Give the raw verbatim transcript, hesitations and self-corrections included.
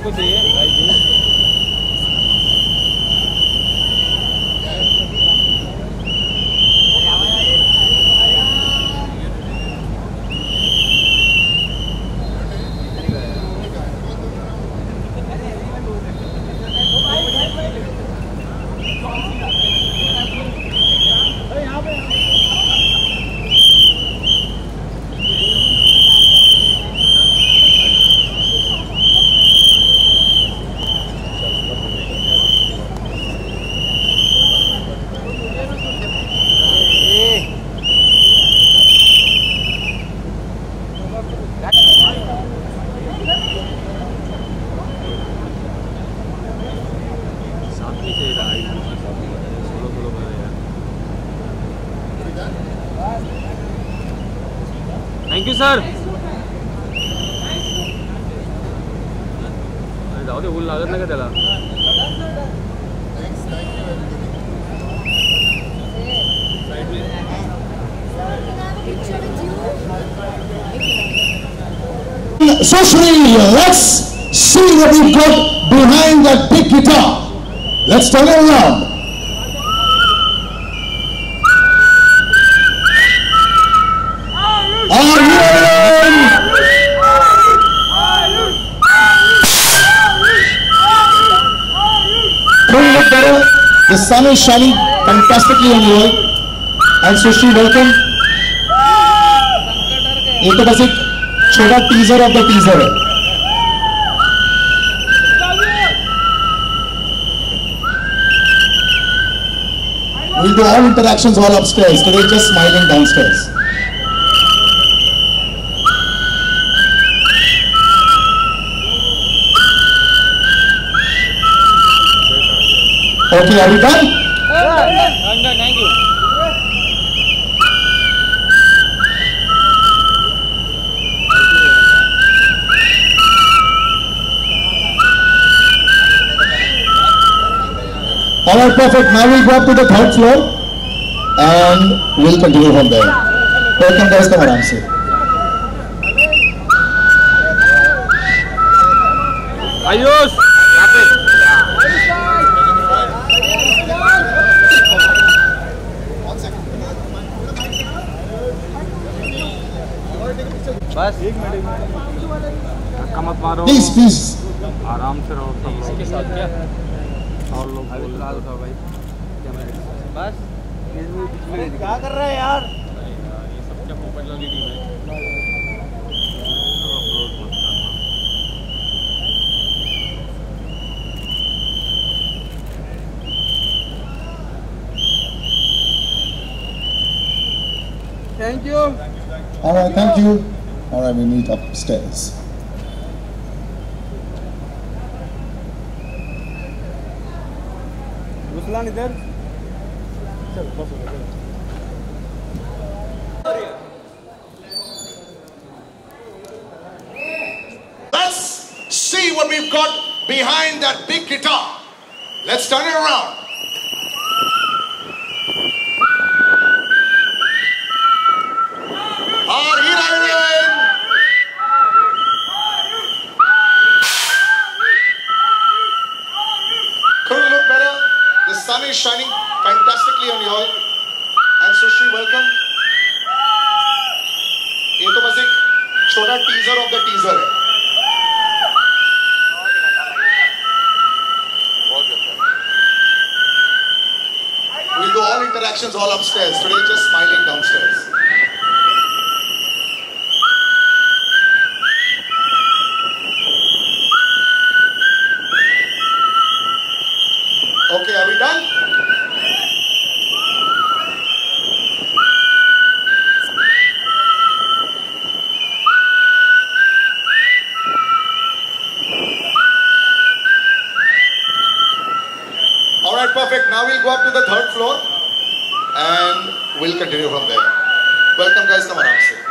किसको चाहिए भाई जूस? Thank you sir. जाऊ दे, ऊन लागत नाही का त्याला. So Shri, let's see what we've got behind that big guitar. Let's turn it around. Are you in? Couldn't look better. The sun is shining fantastically on you all. And so Shri, welcome. ये तो बस एक छोटा teaser of the teaser है. We'll do all interactions all upstairs. Today just smiling downstairs. Okay, are we done? Done, done, thank you. All right, perfect. Now we'll go up to the third floor and we'll continue from there. Welcome guys, come around, see. Ayush! बस एक minute धक्का मत मारो. Please, please. आराम से रहो सब लोग. इसके साथ क्या और लोग अभी फिलहाल उठाओ भाई बस. क्या कर रहा है यार? ये सब क्या मोबाइल वाली टीम है. Thank you. All right, thank you. All right, we meet upstairs. Ruslan इधर चल बस. Let's see what we've got behind that big guitar. Let's turn it around. Are you ready? Couldn't look better. The sun is shining fantastically on you all. And so Shri, welcome. ये तो बस एक छोटा teaser of the teaser है. We'll do all interactions all upstairs. Today just smiling downstairs. Okay, are we done? All right, perfect. Now we'll go up to the third floor and we'll continue from there. Welcome guys, come around.